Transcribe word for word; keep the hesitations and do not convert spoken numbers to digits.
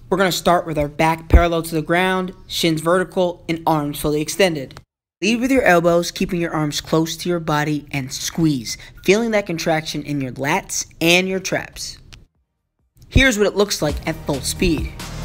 We're going to start with our back parallel to the ground, shins vertical, and arms fully extended. Lead with your elbows, keeping your arms close to your body, and squeeze, feeling that contraction in your lats and your traps. Here's what it looks like at full speed.